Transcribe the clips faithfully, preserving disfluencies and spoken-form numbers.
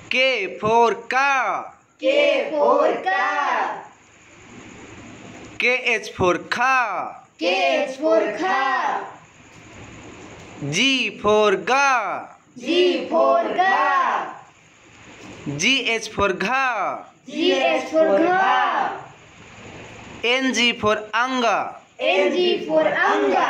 K for car. K for car. K H for car. K H for car. G for ga. G for ga. G H for gha. G H for gha. N G for anga. N G for anga.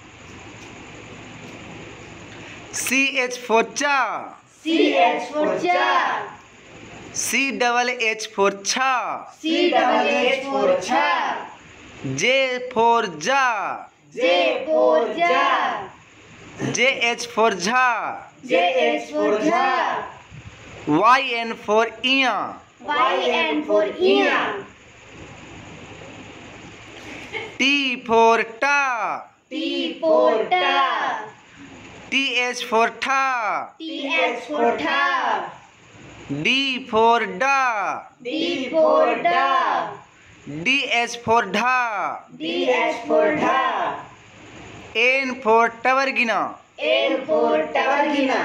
C H for cha. C H for cha. C double H for cha. C double H for cha. J for ja. J for ja. J H for jha. J H for ja. Y N for iya. Y N for iya. T for ta. T for ta. T H for tha. T H for tha. D for da. D for da. D H for dha. D H for dha. N for tavargina. N for tavargina.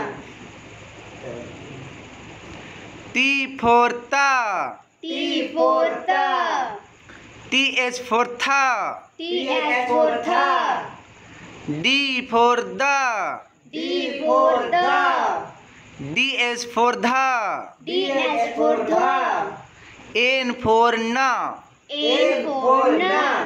T for ta. T for ta. T H for tha. T H for tha. D for da. D for da. D H for dha. D H for dha. N for na. N for na.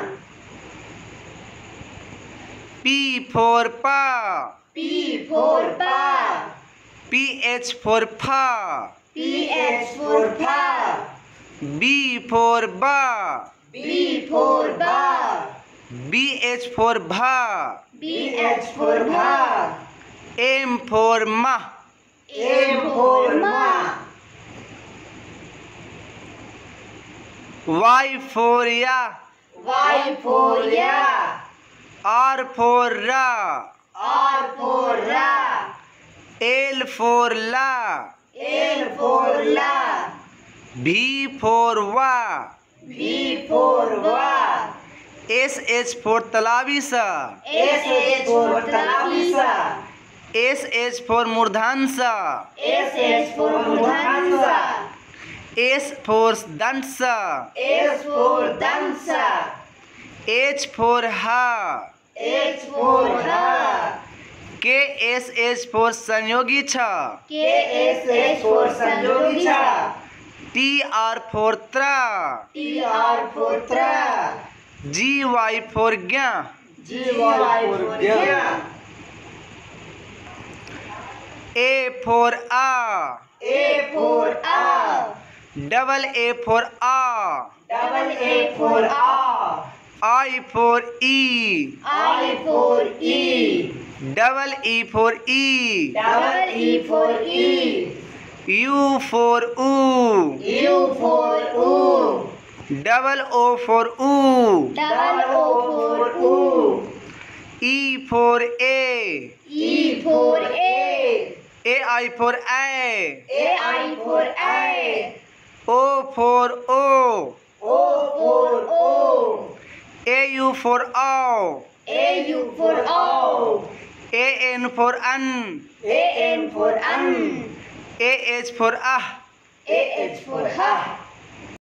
P for pa. P for pa. P H for pha. P H for pha. B for ba. B for ba. B H for bha. B H for bha. M for ma. M for ma. Y for ya. Y for ya. R for ra. R for ra. L for la. L for la. V for va. V for va. S H for talabisa. S H for talabisa. S H for murdhansa. S H for murdhansa. S for dansa. S for dansa. H for ha. H for ha. K S H for sanyogi cha. K S H for sanyogi cha. T R for tra. T R for tra. G Y for gya. G Y for gya. A for a. A for a. Double A for a. Double A for a. I for e. I for e. Double E for e. Double E for e. U for u. U for u. Double O for u. Double O for u. E for a. E for a. A I for a. A I for a. O for o. O for o. A U for ow. A U for o. A N for an. A N for an. A H for ah. A H for ha.